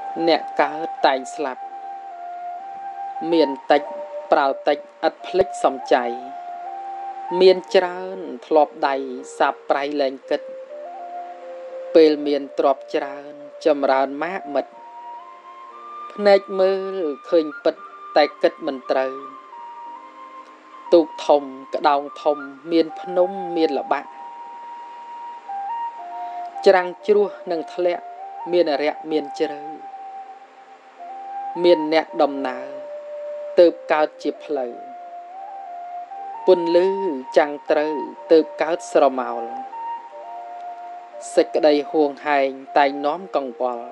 អ្នកកើតតែងស្លាប់មានតិចប្រៅតិចឥតភ្លេចសំចៃមានច្រើនធ្លាប់ដៃសាប់ប្រៃលែងគិតពេលមានទ្រព្យច្រើនចម្រើនម៉ាកមិត្តភ្នែកមើលឃើញពិតតែគិតមិនត្រូវទូកធំក្តោងធំមានភ្នំមានល្បាក់ច្រាំងជ្រោះនឹងធ្លាក់មានរយៈមានជ្រៅមានអ្នកដំណើរទើបកើតជាផ្លូវពន្លឺចាំងត្រូវទើបកើតស្រមោលសេចក្តីហួងហែងតែងនាំកង្វល់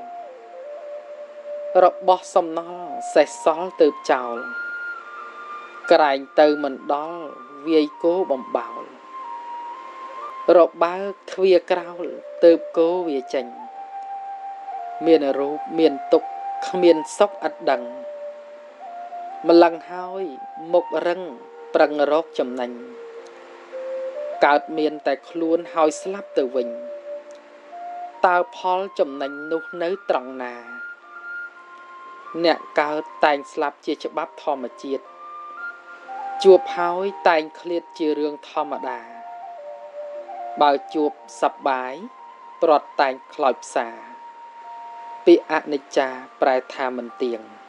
របស់សំណល់សេះសល់ទើបចោលក្រែងទៅមិនដល់វាយគោបំបោលរបើកទ្វារក្រោលទើបគោវាចេញមានរូបមានទុកគ្មានសុខឥតដឹងម្លឹងហើយមុខរឹងប្រឹងរកចំណេញកើតមានតែខ្លួនហើយស្លាប់ទៅវិញតើផលចំណេញនោះនៅត្រង់ណាអ្នកកើតតែងស្លាប់ជាច្បាប់ធម្មជាតិជួបហើយតែងឃ្លាតជារឿងធម្មតាបើជួបសប្បាយព្រាត់តែងខ្លោចផ្សាពាក្យអនិច្ចាប្រែថាមិនទៀង